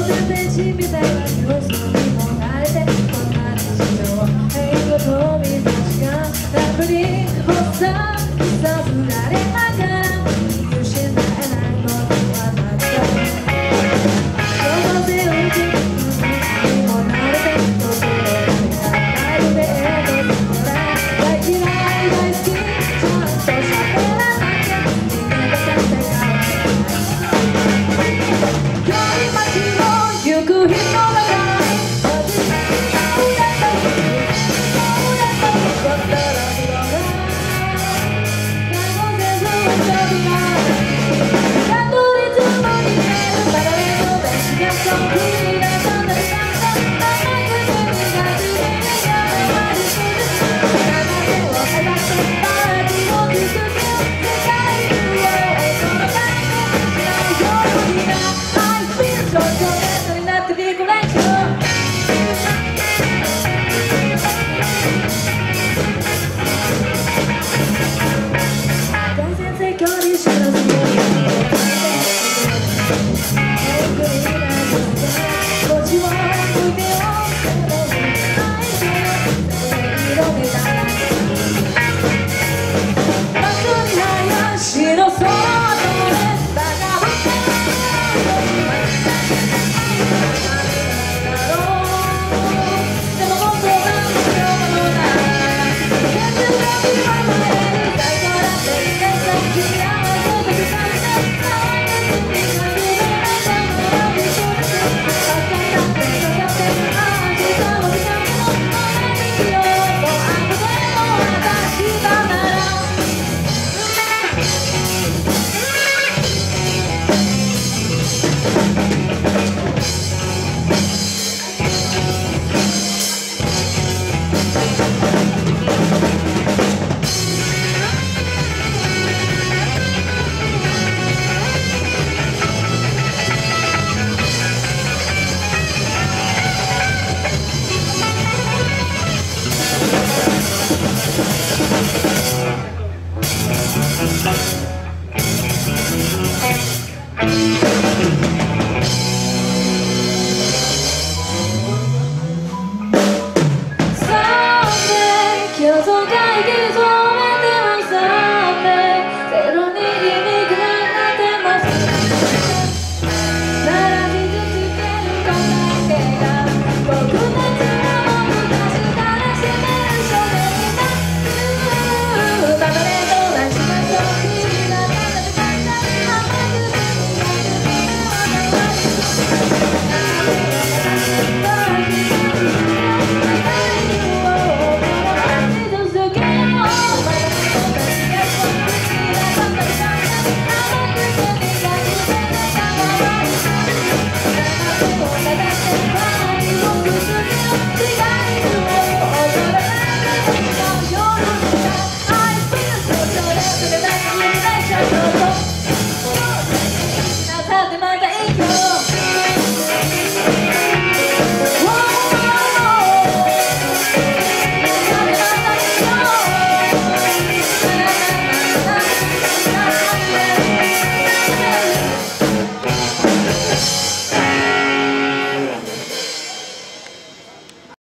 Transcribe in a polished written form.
全然地みたいな様子にも慣れてこんな日常英語と見間違ラブに発作さぶられながら見失えないことはなったどうせ打ちにも慣れて心がないので大嫌い大好きちゃんと喋らなきゃ人間が世界夜街を行く人が